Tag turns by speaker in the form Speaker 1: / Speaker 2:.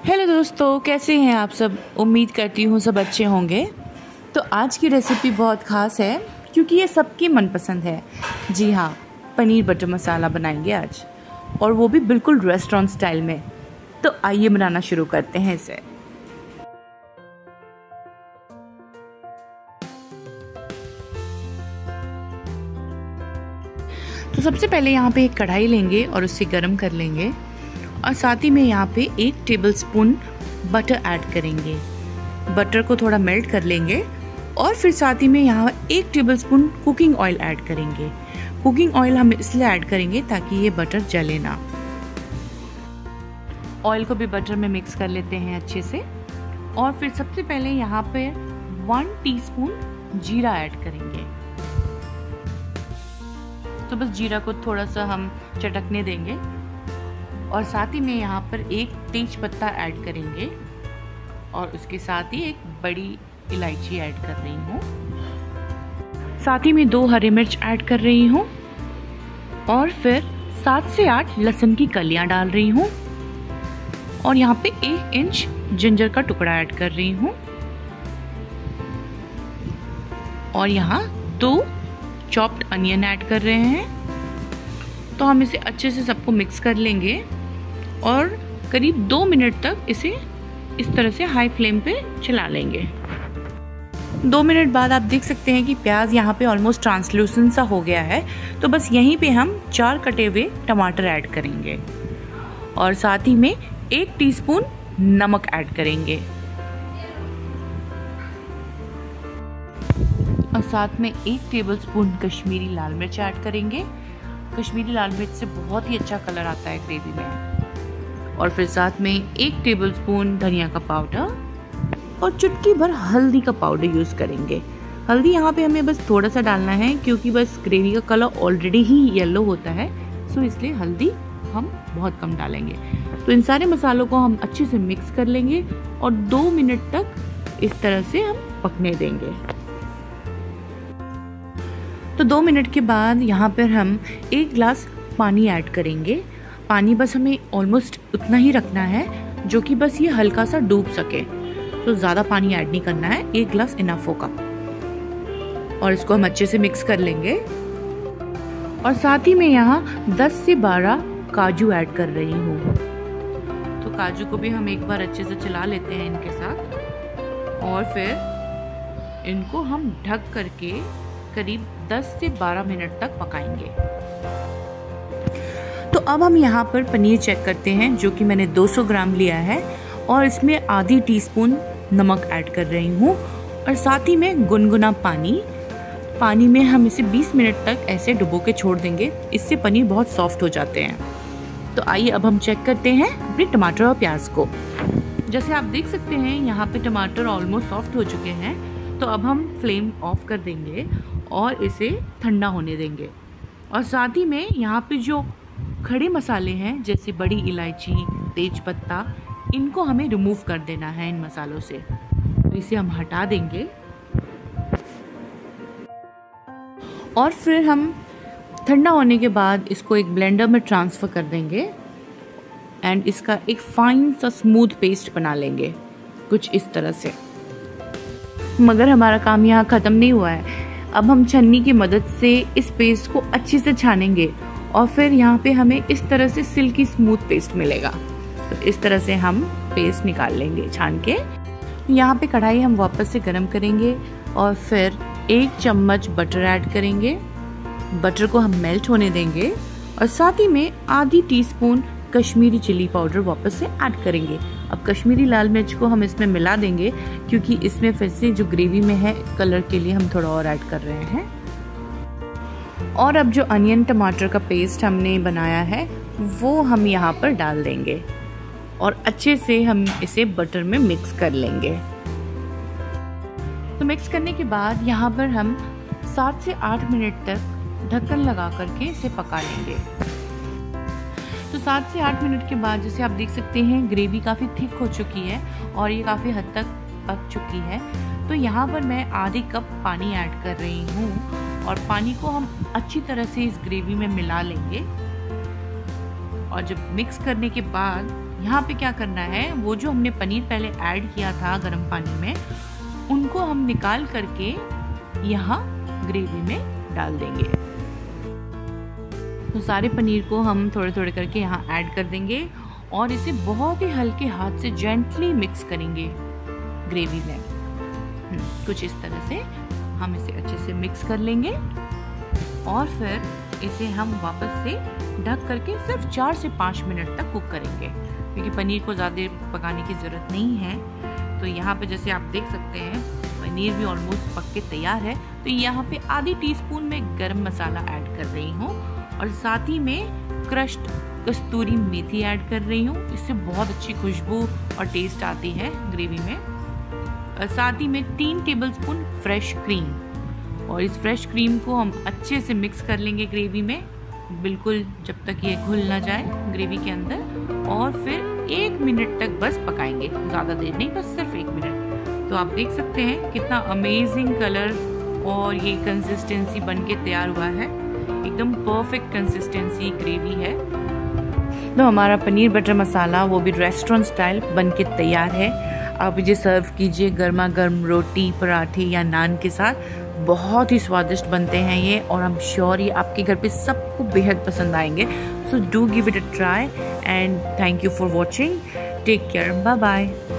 Speaker 1: Hello दोस्तों, कैसे हैं आप सब। उम्मीद करती हूँ सब अच्छे होंगे। तो आज की रेसिपी बहुत ख़ास है क्योंकि ये सबकी मनपसंद है। जी हाँ, पनीर बटर मसाला बनाएंगे आज, और वो भी बिल्कुल रेस्टोरेंट स्टाइल में। तो आइए बनाना शुरू करते हैं इसे। तो सबसे पहले यहाँ पे एक कढ़ाई लेंगे और उसे गर्म कर लेंगे, और साथ ही में यहाँ पे 1 टेबलस्पून बटर ऐड करेंगे। बटर को थोड़ा मेल्ट कर लेंगे और फिर साथ ही में यहाँ 1 टेबलस्पून कुकिंग ऑयल ऐड करेंगे। कुकिंग ऑयल हम इसलिए ऐड करेंगे ताकि ये बटर जले ना। ऑयल को भी बटर में मिक्स कर लेते हैं अच्छे से, और फिर सबसे पहले यहाँ पे 1 टीस्पून जीरा ऐड करेंगे। तो बस जीरा को थोड़ा सा हम चटकने देंगे, और साथ ही में यहाँ पर 1 तेज पत्ता ऐड करेंगे, और उसके साथ ही 1 बड़ी इलायची ऐड कर रही हूँ। साथ ही में 2 हरी मिर्च ऐड कर रही हूँ, और फिर 7 से 8 लहसुन की कलियाँ डाल रही हूँ, और यहाँ पे 1 इंच जिंजर का टुकड़ा ऐड कर रही हूँ, और यहाँ 2 चॉप्ड अनियन ऐड कर रहे हैं। तो हम इसे अच्छे से सबको मिक्स कर लेंगे, और करीब 2 मिनट तक इसे इस तरह से हाई फ्लेम पे चला लेंगे। 2 मिनट बाद आप देख सकते हैं कि प्याज यहाँ पे ऑलमोस्ट ट्रांसलूसेंट सा हो गया है। तो बस यहीं पे हम 4 कटे हुए टमाटर ऐड करेंगे, और साथ ही में 1 टीस्पून नमक ऐड करेंगे, और साथ में 1 टेबलस्पून कश्मीरी लाल मिर्च ऐड करेंगे। कश्मीरी लाल मिर्च से बहुत ही अच्छा कलर आता है ग्रेवी में। और फिर साथ में 1 टेबलस्पून धनिया का पाउडर और चुटकी भर हल्दी का पाउडर यूज़ करेंगे। हल्दी यहाँ पे हमें बस थोड़ा सा डालना है, क्योंकि बस ग्रेवी का कलर ऑलरेडी ही येलो होता है, सो इसलिए हल्दी हम बहुत कम डालेंगे। तो इन सारे मसालों को हम अच्छे से मिक्स कर लेंगे, और 2 मिनट तक इस तरह से हम पकने देंगे। तो 2 मिनट के बाद यहाँ पर हम 1 गिलास पानी ऐड करेंगे। पानी बस हमें ऑलमोस्ट उतना ही रखना है जो कि बस ये हल्का सा डूब सके। तो ज़्यादा पानी ऐड नहीं करना है, 1 गिलास इनफ होगा। और इसको हम अच्छे से मिक्स कर लेंगे, और साथ ही में यहाँ 10 से 12 काजू ऐड कर रही हूँ। तो काजू को भी हम एक बार अच्छे से चला लेते हैं इनके साथ, और फिर इनको हम ढक करके करीब 10 से 12 मिनट तक पकाएंगे। तो अब हम यहाँ पर पनीर चेक करते हैं, जो कि मैंने 200 ग्राम लिया है, और इसमें आधी टीस्पून नमक ऐड कर रही हूँ, और साथ ही में गुनगुना पानी में हम इसे 20 मिनट तक ऐसे डुबो के छोड़ देंगे। इससे पनीर बहुत सॉफ्ट हो जाते हैं। तो आइए अब हम चेक करते हैं अपने टमाटर और प्याज को। जैसे आप देख सकते हैं यहाँ पे टमाटर ऑलमोस्ट सॉफ्ट हो चुके हैं। तो अब हम फ्लेम ऑफ कर देंगे और इसे ठंडा होने देंगे। और साथ ही में यहाँ पे जो खड़े मसाले हैं, जैसे बड़ी इलायची, तेज पत्ता, इनको हमें रिमूव कर देना है इन मसालों से। तो इसे हम हटा देंगे, और फिर हम ठंडा होने के बाद इसको एक ब्लेंडर में ट्रांसफ़र कर देंगे, एंड इसका एक फाइन सा स्मूथ पेस्ट बना लेंगे कुछ इस तरह से। मगर हमारा काम यहाँ ख़त्म नहीं हुआ है। अब हम छन्नी की मदद से इस पेस्ट को अच्छे से छानेंगे, और फिर यहाँ पे हमें इस तरह से सिल्की स्मूथ पेस्ट मिलेगा। तो इस तरह से हम पेस्ट निकाल लेंगे छान के। यहाँ पे कढ़ाई हम वापस से गरम करेंगे, और फिर 1 चम्मच बटर ऐड करेंगे। बटर को हम मेल्ट होने देंगे, और साथ ही में आधी टीस्पून कश्मीरी चिली पाउडर वापस से ऐड करेंगे। अब कश्मीरी लाल मिर्च को हम इसमें मिला देंगे, क्योंकि इसमें फिर से जो ग्रेवी में है कलर के लिए हम थोड़ा और ऐड कर रहे हैं। और अब जो अनियन टमाटर का पेस्ट हमने बनाया है वो हम यहाँ पर डाल देंगे, और अच्छे से हम इसे बटर में मिक्स कर लेंगे। तो मिक्स करने के बाद यहाँ पर हम 7 से 8 मिनट तक ढक्कन लगा करके इसे पका लेंगे। तो 7 से 8 मिनट के बाद जैसे आप देख सकते हैं ग्रेवी काफ़ी थिक हो चुकी है, और ये काफ़ी हद तक पक चुकी है। तो यहाँ पर मैं आधे कप पानी ऐड कर रही हूँ, और पानी को हम अच्छी तरह से इस ग्रेवी में मिला लेंगे। और जब मिक्स करने के बाद यहाँ पे क्या करना है, वो जो हमने पनीर पहले ऐड किया था गर्म पानी में, उनको हम निकाल करके यहाँ ग्रेवी में डाल देंगे। तो सारे पनीर को हम थोड़े थोड़े करके यहाँ ऐड कर देंगे और इसे बहुत ही हल्के हाथ से जेंटली मिक्स करेंगे ग्रेवी में। कुछ इस तरह से हम इसे अच्छे से मिक्स कर लेंगे और फिर इसे हम वापस से ढक करके सिर्फ 4 से 5 मिनट तक कुक करेंगे, क्योंकि पनीर को ज़्यादा पकाने की ज़रूरत नहीं है। तो यहाँ पे जैसे आप देख सकते हैं पनीर भी ऑलमोस्ट पक के तैयार है। तो यहाँ पे आधी टीस्पून में गरम मसाला ऐड कर रही हूँ और साथ ही में क्रश्ड कस्तूरी मेथी ऐड कर रही हूँ। इससे बहुत अच्छी खुशबू और टेस्ट आती है ग्रेवी में। और साथ ही में 3 टेबलस्पून फ्रेश क्रीम, और इस फ्रेश क्रीम को हम अच्छे से मिक्स कर लेंगे ग्रेवी में, बिल्कुल जब तक ये घुल ना जाए ग्रेवी के अंदर। और फिर 1 मिनट तक बस पकाएंगे, ज़्यादा देर नहीं, बस सिर्फ 1 मिनट। तो आप देख सकते हैं कितना अमेजिंग कलर और ये कंसिस्टेंसी बन के तैयार हुआ है। एकदम परफेक्ट कंसिस्टेंसी ग्रेवी है। तो हमारा पनीर बटर मसाला वो भी रेस्टोरेंट स्टाइल बन के तैयार है। आप इसे सर्व कीजिए गर्मा गर्म रोटी, पराठे या नान के साथ। बहुत ही स्वादिष्ट बनते हैं ये, और I'm श्योर ये आपके घर पे सबको बेहद पसंद आएंगे। So do give it a try and thank you for watching. Take care, bye bye.